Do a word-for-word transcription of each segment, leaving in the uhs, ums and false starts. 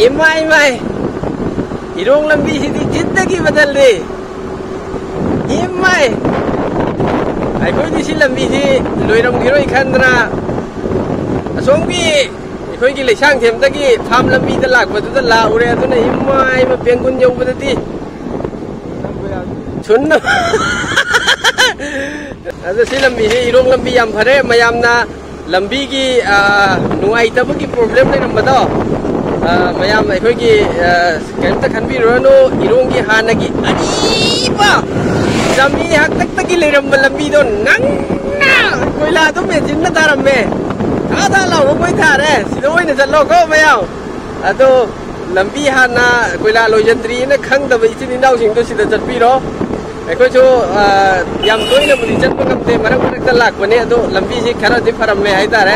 EMI EMI इरोंग लंबी सीधी जिंदगी बदल दे इमाय आई कोई दिसी लंबी सी लोइरम गिरोई खंदना असोम की कोई की लेसांग थेम तकी फार्म लंबी द लाग बदु द ला उरे अदुना इमाय म पेंगुन जौ बदती सुन अदु सी लंबी सी इरोंग लंबी याम फरे मयामना लंबी की नुआई तब की प्रॉब्लम ले नंबदो मयाम अखोई की कैंता खनबी रोनो इरोंग की हाना की अरीबा जमी हक तक तक की ले रंब लंबी दो नंगना कोयला तो में जिन्ना तारम में आधा लाओ कोई था रे सिदोई ने चलो को मयाम अदो लंबी हाना कोयला लोजंत्री ने खंग दब इचिन इनाउ सिंग तो सिदा चटपी रो अखोई जो याम तोई ने बुदी चटप कमते मरक मरक त लाक बने अदो लंबी से खरा दि फरम में है तारे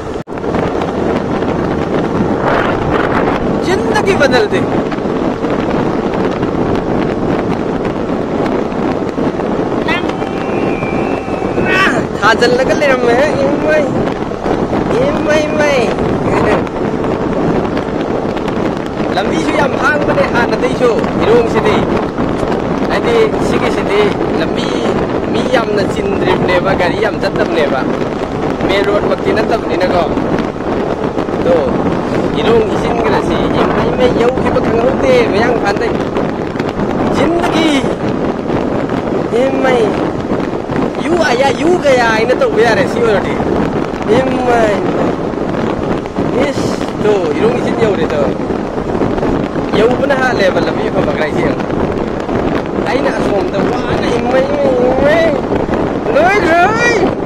जिंदगी बदल दे थाजल लगल ले रमे इमय इमय इमय लंबी सु याम हांग बने हान दई सु इरोंग सिदी आदि सिगी सिदी लंबी मी याम न चिंद्रिब नेबा गाड़ी याम जत्तब नेबा मेन रोड मक्ति नतब नि नगो तो इरोंग इसिन गरसी इमय इमय यौ खिब खंगौते मयांग फानदै जिंदगी इमय यू आया यू गया इन तो गया रे सी ओरटी इमय इस तो इरोंग इसिन यौ रे तो यौ बना हा लेवल लंबी फ बगराई से आइना सोम तो वाना इमय इमय नोय नोय